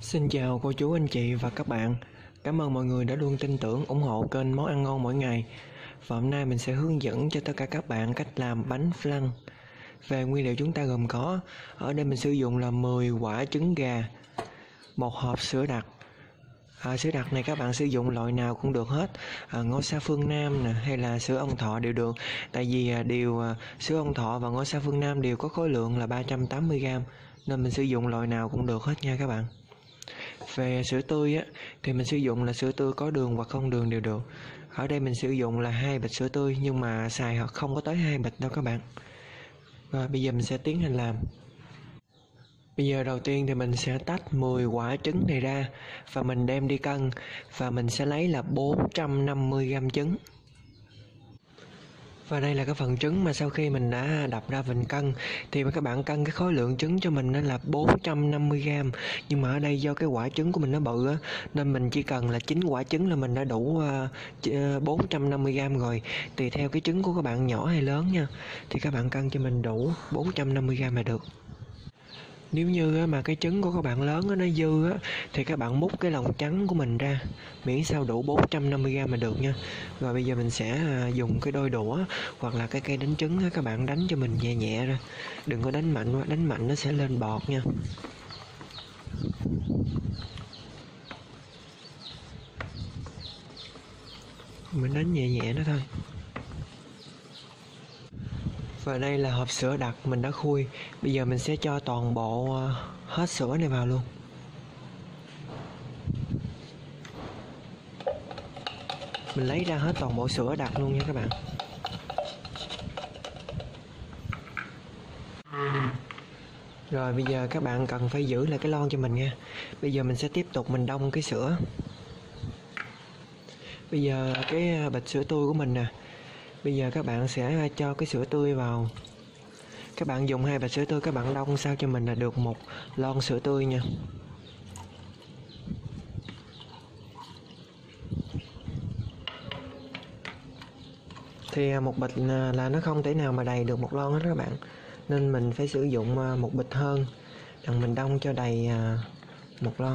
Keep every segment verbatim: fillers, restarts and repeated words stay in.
Xin chào cô chú anh chị và các bạn. Cảm ơn mọi người đã luôn tin tưởng ủng hộ kênh Món Ăn Ngon Mỗi Ngày. Và hôm nay mình sẽ hướng dẫn cho tất cả các bạn cách làm bánh flan. Về nguyên liệu chúng ta gồm có, ở đây mình sử dụng là mười quả trứng gà, một hộp sữa đặc. À, sữa đặc này các bạn sử dụng loại nào cũng được hết, à, ngôi sao phương Nam nè, hay là sữa ông Thọ đều được. Tại vì à, đều à, sữa ông Thọ và ngôi sao phương Nam đều có khối lượng là ba trăm tám mươi gam, nên mình sử dụng loại nào cũng được hết nha các bạn. Về sữa tươi á, thì mình sử dụng là sữa tươi có đường hoặc không đường đều được. Ở đây mình sử dụng là hai bịch sữa tươi, nhưng mà xài hoặc không có tới hai bịch đâu các bạn. Rồi bây giờ mình sẽ tiến hành làm. Bây giờ đầu tiên thì mình sẽ tách mười quả trứng này ra và mình đem đi cân, và mình sẽ lấy là bốn trăm năm mươi gam trứng. Và đây là cái phần trứng mà sau khi mình đã đập ra bình cân, thì các bạn cân cái khối lượng trứng cho mình là bốn trăm năm mươi gam. Nhưng mà ở đây do cái quả trứng của mình nó bự á, nên mình chỉ cần là chín quả trứng là mình đã đủ uh, bốn trăm năm mươi gam rồi. Tùy theo cái trứng của các bạn nhỏ hay lớn nha, thì các bạn cân cho mình đủ bốn trăm năm mươi gam là được. Nếu như mà cái trứng của các bạn lớn nó dư á, thì các bạn múc cái lòng trắng của mình ra, miễn sao đủ bốn trăm năm mươi gam là được nha. Rồi bây giờ mình sẽ dùng cái đôi đũa hoặc là cái cây đánh trứng á, các bạn đánh cho mình nhẹ nhẹ ra, đừng có đánh mạnh quá, đánh mạnh nó sẽ lên bọt nha. Mình đánh nhẹ nhẹ nó thôi. Và đây là hộp sữa đặc mình đã khui. Bây giờ mình sẽ cho toàn bộ hết sữa này vào luôn. Mình lấy ra hết toàn bộ sữa đặc luôn nha các bạn. Rồi bây giờ các bạn cần phải giữ lại cái lon cho mình nha. Bây giờ mình sẽ tiếp tục mình đông cái sữa. Bây giờ cái bịch sữa tươi của mình nè. Bây giờ các bạn sẽ cho cái sữa tươi vào. Các bạn dùng hai bịch sữa tươi, các bạn đông sao cho mình là được một lon sữa tươi nha. Thì một bịch là nó không thể nào mà đầy được một lon hết các bạn, nên mình phải sử dụng một bịch hơn, đặng mình đông cho đầy một lon.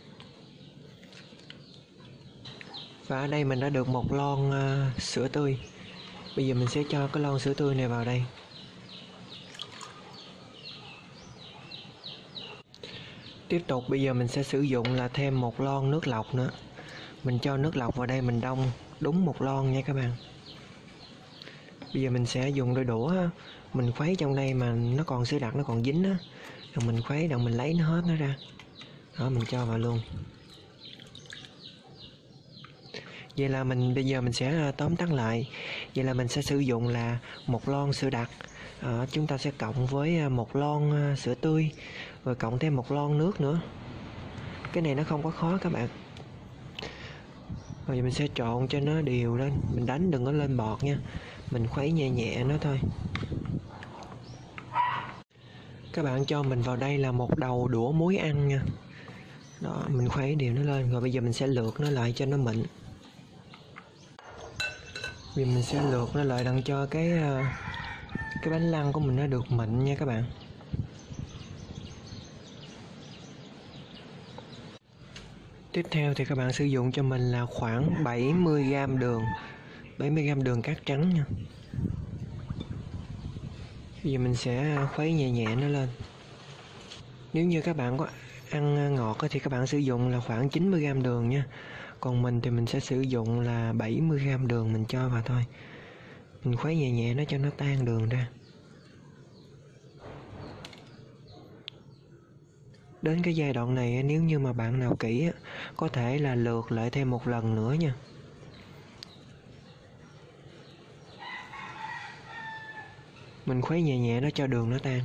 Và ở đây mình đã được một lon uh, sữa tươi. Bây giờ mình sẽ cho cái lon sữa tươi này vào đây. Tiếp tục bây giờ mình sẽ sử dụng là thêm một lon nước lọc nữa. Mình cho nước lọc vào đây, mình đông đúng một lon nha các bạn. Bây giờ mình sẽ dùng đôi đũa, mình khuấy trong đây mà nó còn sữa đặc nó còn dính á, rồi mình khuấy đặng mình lấy nó hết nó ra. Đó, mình cho vào luôn. Vậy là mình bây giờ mình sẽ tóm tắt lại. Vậy là mình sẽ sử dụng là một lon sữa đặc, à, chúng ta sẽ cộng với một lon sữa tươi, rồi cộng thêm một lon nước nữa. Cái này nó không có khó các bạn. Rồi mình sẽ trộn cho nó đều lên, mình đánh đừng có lên bọt nha, mình khuấy nhẹ nhẹ nó thôi. Các bạn cho mình vào đây là một đầu đũa muối ăn nha. Đó, mình khuấy đều nó lên. Rồi bây giờ mình sẽ lượt nó lại cho nó mịn. Vì mình sẽ lượt nó lại đặng cho cái cái bánh lăng của mình nó được mịn nha các bạn. Tiếp theo thì các bạn sử dụng cho mình là khoảng bảy mươi gam đường, bảy mươi gam đường cát trắng nha. Bây giờ mình sẽ khuấy nhẹ nhẹ nó lên. Nếu như các bạn có ăn ngọt thì các bạn sử dụng là khoảng chín mươi gam đường nha. Còn mình thì mình sẽ sử dụng là bảy mươi gam đường, mình cho vào thôi. Mình khuấy nhẹ nhẹ nó cho nó tan đường ra. Đến cái giai đoạn này nếu như mà bạn nào kỹ có thể là lượt lại thêm một lần nữa nha. Mình khuấy nhẹ nhẹ nó cho đường nó tan.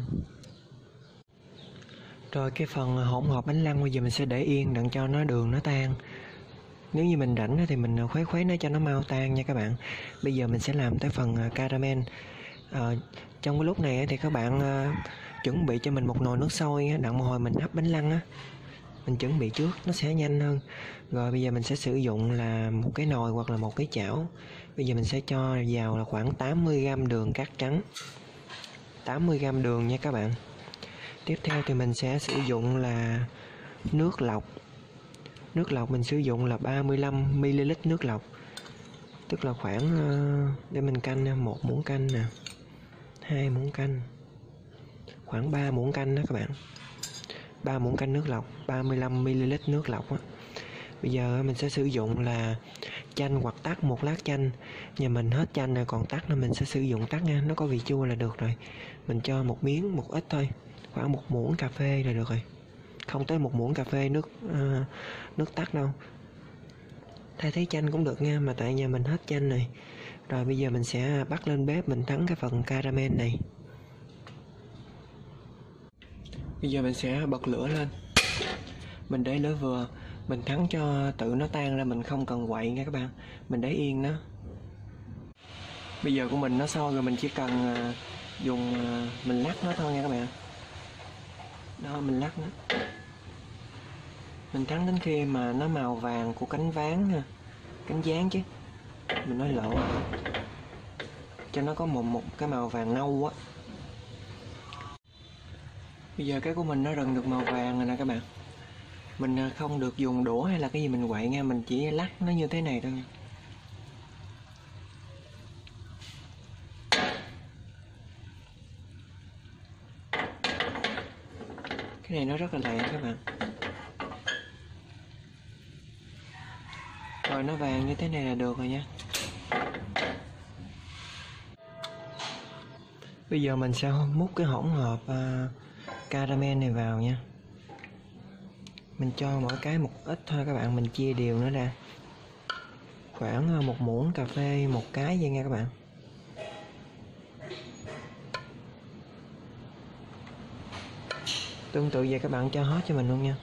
Rồi cái phần hỗn hợp bánh lăng bây giờ mình sẽ để yên đặng cho nó đường nó tan. Nếu như mình rảnh thì mình khuấy khuấy nó cho nó mau tan nha các bạn. Bây giờ mình sẽ làm tới phần caramel. À, trong cái lúc này thì các bạn uh, chuẩn bị cho mình một nồi nước sôi, đặng một hồi mình hấp bánh lăng á, mình chuẩn bị trước nó sẽ nhanh hơn. Rồi bây giờ mình sẽ sử dụng là một cái nồi hoặc là một cái chảo. Bây giờ mình sẽ cho vào là khoảng tám mươi gam đường cát trắng, tám mươi gam đường nha các bạn. Tiếp theo thì mình sẽ sử dụng là nước lọc. Nước lọc mình sử dụng là ba mươi lăm mi li lít nước lọc, tức là khoảng để mình canh một muỗng canh nè, hai muỗng canh, khoảng ba muỗng canh đó các bạn. ba muỗng canh nước lọc, ba mươi lăm mi li lít nước lọc á. Bây giờ mình sẽ sử dụng là chanh hoặc tắc, một lát chanh. Nhà mình hết chanh rồi, còn tắc nên mình sẽ sử dụng tắc nha, nó có vị chua là được rồi. Mình cho một miếng, một ít thôi, khoảng một muỗng cà phê là được rồi, không tới một muỗng cà phê nước uh, nước tắc đâu. Thay thế chanh cũng được nha, mà tại nhà mình hết chanh rồi. Rồi bây giờ mình sẽ bắt lên bếp, mình thắng cái phần caramel này. Bây giờ mình sẽ bật lửa lên, mình để lửa vừa, mình thắng cho tự nó tan ra, mình không cần quậy nha các bạn, mình để yên nó. Bây giờ của mình nó sôi rồi, mình chỉ cần dùng mình lắc nó thôi nha các bạn. Đó, mình lắc nó, mình thắng đến khi mà nó màu vàng của cánh ván nha, cánh gián chứ, mình nói lộn, cho nó có một một cái màu vàng nâu á. Bây giờ cái của mình nó dần được màu vàng rồi nè các bạn. Mình không được dùng đũa hay là cái gì mình quậy nha, mình chỉ lắc nó như thế này thôi nha. Cái này nó rất là lẹ các bạn. Rồi nó vàng như thế này là được rồi nha. Bây giờ mình sẽ múc cái hỗn hợp uh, caramel này vào nha. Mình cho mỗi cái một ít thôi các bạn, mình chia đều nó ra. Khoảng một muỗng cà phê một cái vậy nha các bạn. Tương tự vậy các bạn cho hết cho mình luôn nha.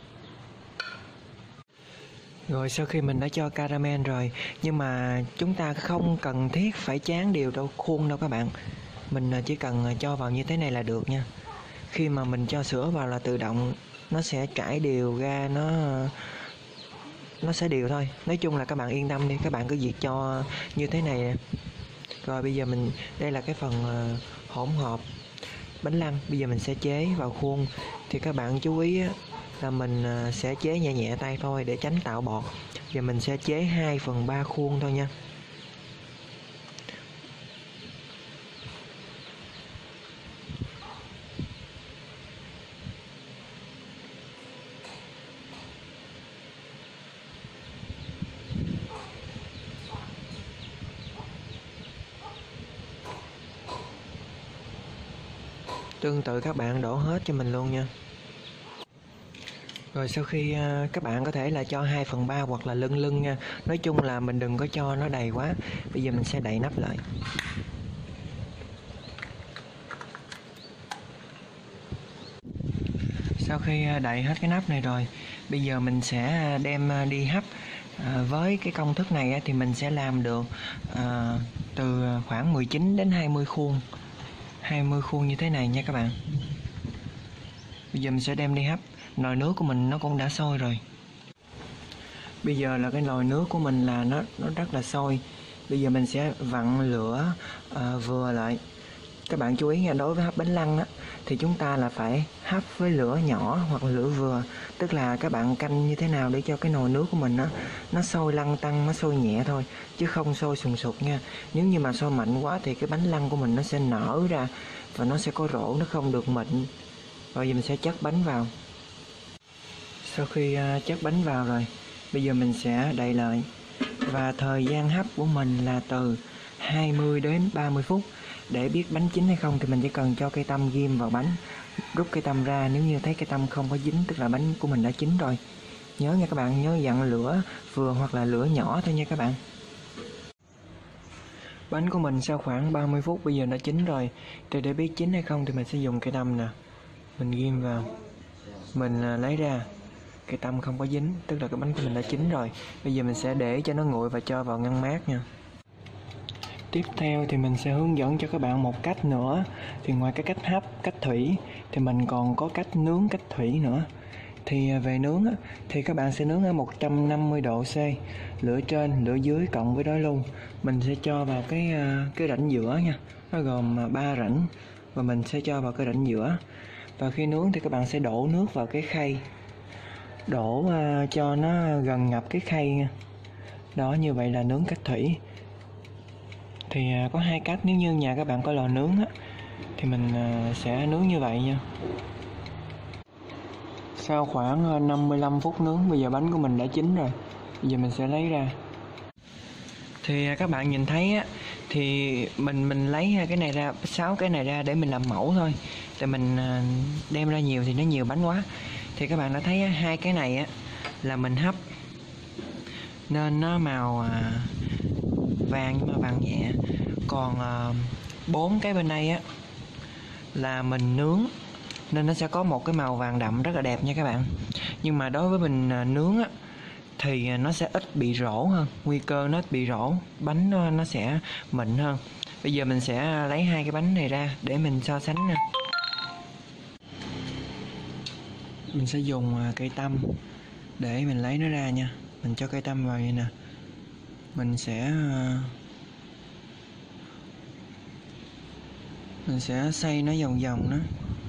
Rồi sau khi mình đã cho caramel rồi, nhưng mà chúng ta không cần thiết phải tráng đều đâu khuôn đâu các bạn. Mình chỉ cần cho vào như thế này là được nha. Khi mà mình cho sữa vào là tự động nó sẽ trải đều ra, nó nó sẽ đều thôi. Nói chung là các bạn yên tâm đi, các bạn cứ việc cho như thế này. Rồi bây giờ mình, đây là cái phần hỗn hợp bánh lăng, bây giờ mình sẽ chế vào khuôn. Thì các bạn chú ý là mình sẽ chế nhẹ nhẹ tay thôi để tránh tạo bọt. Giờ mình sẽ chế hai phần ba khuôn thôi nha. Tương tự các bạn đổ hết cho mình luôn nha. Rồi sau khi các bạn có thể là cho hai phần ba hoặc là lưng lưng nha. Nói chung là mình đừng có cho nó đầy quá. Bây giờ mình sẽ đậy nắp lại. Sau khi đậy hết cái nắp này rồi, bây giờ mình sẽ đem đi hấp. À, với cái công thức này thì mình sẽ làm được à, từ khoảng mười chín đến hai mươi khuôn. hai mươi khuôn như thế này nha các bạn. Bây giờ mình sẽ đem đi hấp. Nồi nước của mình nó cũng đã sôi rồi. Bây giờ là cái nồi nước của mình là nó nó rất là sôi. Bây giờ mình sẽ vặn lửa à, vừa lại. Các bạn chú ý nha, đối với hấp bánh lăng á, thì chúng ta là phải hấp với lửa nhỏ hoặc là lửa vừa. Tức là các bạn canh như thế nào để cho cái nồi nước của mình á, nó sôi lăn tăn, nó sôi nhẹ thôi, chứ không sôi sùng sục nha. Nếu như mà sôi mạnh quá thì cái bánh lăng của mình nó sẽ nở ra và nó sẽ có rỗ, nó không được mịn. Rồi giờ mình sẽ chất bánh vào. Sau khi chất bánh vào rồi, bây giờ mình sẽ đậy lại. Và thời gian hấp của mình là từ hai mươi đến ba mươi phút. Để biết bánh chín hay không thì mình chỉ cần cho cây tăm ghim vào bánh, rút cây tăm ra. Nếu như thấy cây tăm không có dính tức là bánh của mình đã chín rồi. Nhớ nha các bạn, nhớ dặn lửa vừa hoặc là lửa nhỏ thôi nha các bạn. Bánh của mình sau khoảng ba mươi phút bây giờ đã chín rồi. Thì để biết chín hay không thì mình sẽ dùng cây tăm nè, mình ghim vào, mình lấy ra. Cây tăm không có dính tức là cái bánh của mình đã chín rồi. Bây giờ mình sẽ để cho nó nguội và cho vào ngăn mát nha. Tiếp theo thì mình sẽ hướng dẫn cho các bạn một cách nữa. Thì ngoài cái cách hấp, cách thủy thì mình còn có cách nướng, cách thủy nữa. Thì về nướng thì các bạn sẽ nướng ở một trăm năm mươi độ C, lửa trên, lửa dưới cộng với đói luôn. Mình sẽ cho vào cái cái rãnh giữa nha. Nó gồm ba rãnh và mình sẽ cho vào cái rãnh giữa. Và khi nướng thì các bạn sẽ đổ nước vào cái khay. đổ uh, cho nó gần ngập cái khay nha. Đó, như vậy là nướng cách thủy. Thì uh, có hai cách, nếu như nhà các bạn có lò nướng á thì mình uh, sẽ nướng như vậy nha. Sau khoảng năm mươi lăm phút nướng, bây giờ bánh của mình đã chín rồi. Bây giờ mình sẽ lấy ra. Thì các bạn nhìn thấy á, thì mình mình lấy cái này ra, sáu cái này ra để mình làm mẫu thôi. Tại mình đem ra nhiều thì nó nhiều bánh quá. Thì các bạn đã thấy á, hai cái này á là mình hấp nên nó màu vàng nhưng mà vàng nhẹ. Còn bốn cái bên đây á là mình nướng nên nó sẽ có một cái màu vàng đậm rất là đẹp nha các bạn. Nhưng mà đối với mình nướng á thì nó sẽ ít bị rỗ hơn, nguy cơ nó ít bị rỗ, bánh nó, nó sẽ mịn hơn. Bây giờ mình sẽ lấy hai cái bánh này ra để mình so sánh nè. Mình sẽ dùng cây tăm để mình lấy nó ra nha. Mình cho cây tăm vào vậy nè. Mình sẽ Mình sẽ xay nó vòng vòng đó.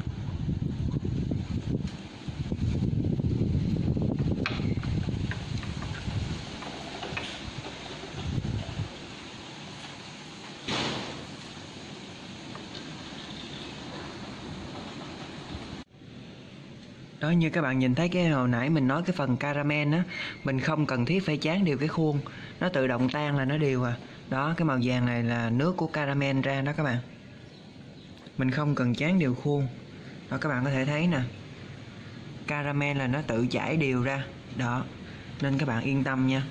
Đó, như các bạn nhìn thấy cái hồi nãy mình nói cái phần caramel á, mình không cần thiết phải tráng đều cái khuôn, nó tự động tan là nó đều à. Đó, cái màu vàng này là nước của caramel ra đó các bạn. Mình không cần tráng đều khuôn. Đó, các bạn có thể thấy nè, caramel là nó tự chảy đều ra. Đó, nên các bạn yên tâm nha.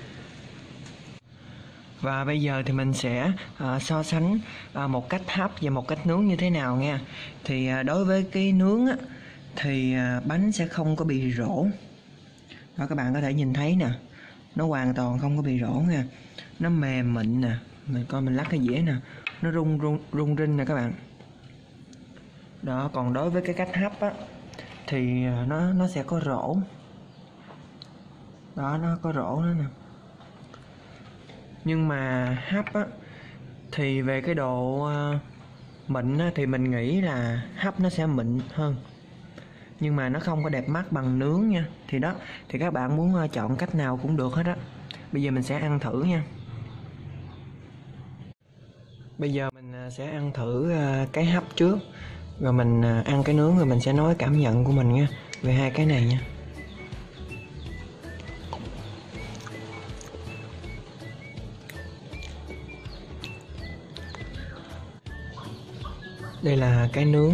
Và bây giờ thì mình sẽ uh, so sánh uh, một cách hấp và một cách nướng như thế nào nha. Thì uh, đối với cái nướng á, thì uh, bánh sẽ không có bị rỗ. Đó, các bạn có thể nhìn thấy nè, nó hoàn toàn không có bị rỗ nha. Nó mềm mịn nè, mình coi mình lắc cái dĩa nè, nó rung rung rung rinh nè các bạn. Đó, còn đối với cái cách hấp á thì uh, nó nó sẽ có rỗ. Đó, nó có rỗ nữa nè. Nhưng mà hấp á thì về cái độ uh, mịn á, thì mình nghĩ là hấp nó sẽ mịn hơn, nhưng mà nó không có đẹp mắt bằng nướng nha. Thì đó, thì các bạn muốn uh, chọn cách nào cũng được hết á. Bây giờ mình sẽ ăn thử nha. Bây giờ mình uh, sẽ ăn thử uh, cái hấp trước, rồi mình uh, ăn cái nướng, rồi mình sẽ nói cảm nhận của mình nha về hai cái này nha. Đây là cái nướng.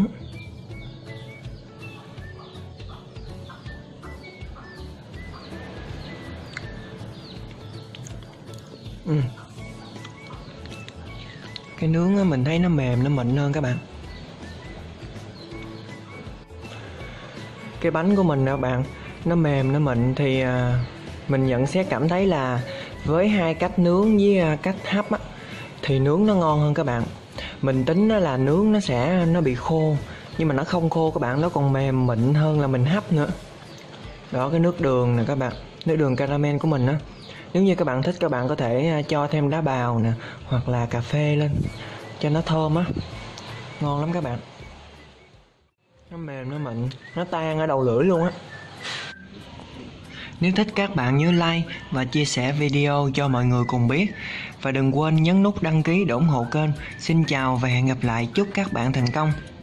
Ừ. Cái nướng á, mình thấy nó mềm, nó mịn hơn các bạn. Cái bánh của mình các bạn, nó mềm, nó mịn thì uh, mình nhận xét cảm thấy là với hai cách nướng với uh, cách hấp á, thì nướng nó ngon hơn các bạn. Mình tính đó là nướng nó sẽ nó bị khô, nhưng mà nó không khô các bạn, nó còn mềm mịn hơn là mình hấp nữa. Đó, cái nước đường nè các bạn, nước đường caramel của mình á, nếu như các bạn thích các bạn có thể cho thêm đá bào nè, hoặc là cà phê lên cho nó thơm á, ngon lắm các bạn. Nó mềm, nó mịn, nó tan ở đầu lưỡi luôn á. Nếu thích các bạn nhớ like và chia sẻ video cho mọi người cùng biết. Và đừng quên nhấn nút đăng ký để ủng hộ kênh. Xin chào và hẹn gặp lại, chúc các bạn thành công.